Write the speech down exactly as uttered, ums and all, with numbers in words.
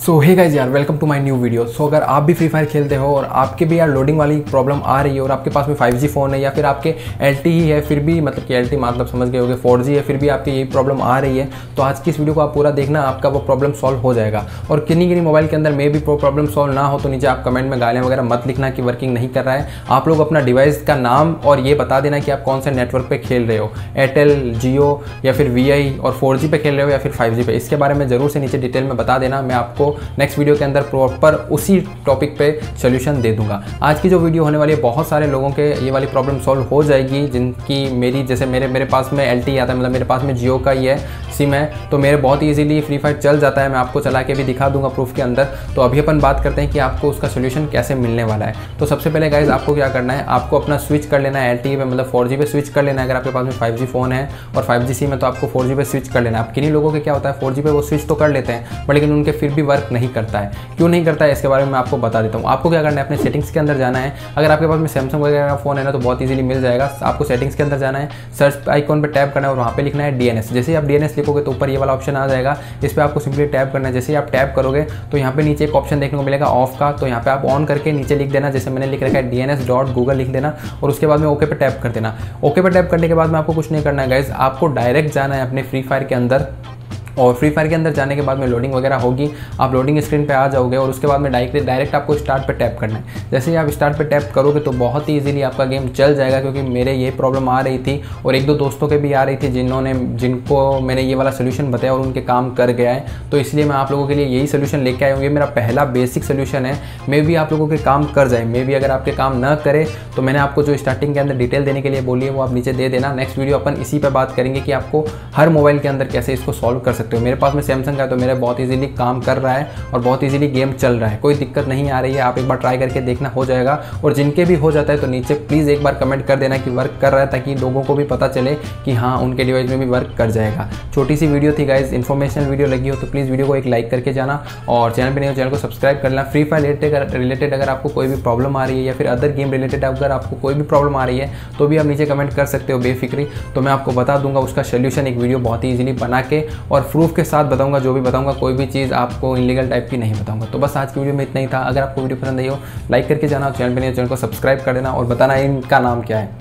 सो hey guys यार, welcome to my new video. So अगर आप भी फ्री फायर खेलते हो और आपके भी यार लोडिंग वाली प्रॉब्लम आ रही है और आपके पास में फाइव जी फ़ोन है या फिर आपके एल टी ही है, फिर भी मतलब कि एल टी मतलब समझ गए होगे फोर जी है, फिर भी आपकी यही प्रॉब्लम आ रही है, तो आज की इस वीडियो को आप पूरा देखना, आपका वो प्रॉब्लम सॉल्व हो जाएगा। और किन्हीं किन्हीं मोबाइल के अंदर में भी प्रॉब्लम सॉल्व ना हो तो नीचे आप कमेंट में गालियाँ वगैरह मत लिखना कि वर्किंग नहीं कर रहा है। आप लोग अपना डिवाइस का नाम और ये बता देना कि आप कौन से नेटवर्क पे खेल रहे हो, एयरटेल, जियो या फिर वी आई और फोर जी पे खेल रहे हो या फिर फाइव जी पे। इसके बारे में जरूर से नीचे डिटेल में बता देना, मैं आपको नेक्स्ट वीडियो के अंदर प्रॉपर उसी टॉपिक पे सोल्यूशन दे दूंगा। आज की जो वीडियो होने वाली है, बहुत सारे लोगों के ये वाली प्रॉब्लम सॉल्व हो जाएगी जिनकी मेरी जैसे मेरे मेरे पास में एल टी आता है, मतलब मेरे पास में जियो का ही है सिम है, तो मेरे बहुत ईजीली फ्री फायर चल जाता है। मैं आपको चला के भी दिखा दूंगा प्रूफ के अंदर। तो अभी अपन बात करते हैं कि आपको उसका सोल्यूशन कैसे मिलने वाला है। तो सबसे पहले गाइज आपको क्या करना है, आपको अपना स्विच कर लेना है एल टी पे, मतलब फोर जी पे स्विच कर लेना है। अगर आपके पास में फाइव जी फ़ोन है और फाइव जी सिम है तो आपको फोर जी पे स्विच कर लेना है। अब किन्हीं लोगों के क्या होता है, फोर जी पे वो स्विच तो कर लेते हैं बट लेकिन उनके फिर भी वर्क नहीं करता है। क्यों नहीं करता है इसके बारे में मैं आपको बता देता हूँ। आपको क्या करना है, अपने सेटिंग्स के अंदर जाना है। अगर आपके पास में सैमसंग वगैरह का फोन है ना तो बहुत इजीली मिल जाएगा। आपको सेटिंग्स के अंदर जाना है, सर्च आइकॉन पे टैप करना है और वहाँ पे लिखना है डी एन एस। जैसे ही आप डी एन एस लिखोगे तो ऊपर ये वाला ऑप्शन आ जाएगा, इस पर आपको सिंपली टैप करना है। जैसे ही आप टैप करोगे तो यहाँ पे नीचे एक ऑप्शन देखने को मिलेगा ऑफ का, तो यहाँ पे आप ऑन करके नीचे लिख देना, जैसे मैंने लिख रखा है D N S dot Google लिख देना और उसके बाद में ओके पे टैप कर देना। ओके पे टैप करने के बाद में आपको कुछ नहीं करना है गाइज, आपको डायरेक्ट जाना है अपने फ्री फायर के अंदर और फ्री फायर के अंदर जाने के बाद में लोडिंग वगैरह होगी, आप लोडिंग स्क्रीन पे आ जाओगे और उसके बाद में डायरेक्ट डायरेक्ट आपको स्टार्ट पे टैप करना है। जैसे ही आप स्टार्ट पे टैप करोगे तो बहुत ही इजीली आपका गेम चल जाएगा, क्योंकि मेरे ये प्रॉब्लम आ रही थी और एक दो दोस्तों के भी आ रही थी जिन्होंने जिनको मैंने ये वाला सोल्यूशन बताया और उनके काम कर गया है। तो इसलिए मैं आप लोगों के लिए यही सोल्यूशन लेके आया हूँ। ये मेरा पहला बेसिक सोल्यूशन है, मे भी आप लोगों के काम कर जाए, मे भी अगर आपके काम न करे तो मैंने आपको जो स्टार्टिंग के अंदर डिटेल देने के लिए बोली है वो आप नीचे दे देना। नेक्स्ट वीडियो अपन इसी पर बात करेंगे कि आपको हर मोबाइल के अंदर कैसे इसको सॉल्व कर सकते हो। मेरे पास में सैमसंग का तो मेरा बहुत इजीली काम कर रहा है और बहुत इजीली गेम चल रहा है, कोई दिक्कत नहीं आ रही है। आप एक बार ट्राई करके देखना, हो जाएगा। और जिनके भी हो जाता है तो नीचे प्लीज़ एक बार कमेंट कर देना कि वर्क कर रहा है, ताकि लोगों को भी पता चले कि हाँ उनके डिवाइस में भी वर्क कर जाएगा। छोटी सी वीडियो थी गाइज, इन्फॉर्मेशनल वीडियो लगी हो तो प्लीज़ वीडियो को एक लाइक करके जाना और चैनल पर नहीं हो चैनल को सब्सक्राइब कर लेना। फ्री फायर रिलेटेड अगर आपको कोई भी प्रॉब्लम आ रही है या फिर अदर गेम रिलेटेड अगर आपको कोई भी प्रॉब्लम आ रही है तो भी आप नीचे कमेंट कर सकते हो बेफिक्री, तो मैं आपको बता दूंगा उसका सोल्यूशन, एक वीडियो बहुत ही ईजिली बना के और प्रूफ के साथ बताऊंगा। जो भी बताऊंगा कोई भी चीज़ आपको इलीगल टाइप की नहीं बताऊंगा। तो बस आज की वीडियो में इतना ही था। अगर आपको वीडियो पसंद आई हो लाइक करके जाना, चैनल पे नहीं चैनल को सब्सक्राइब कर देना और बताना इनका नाम क्या है।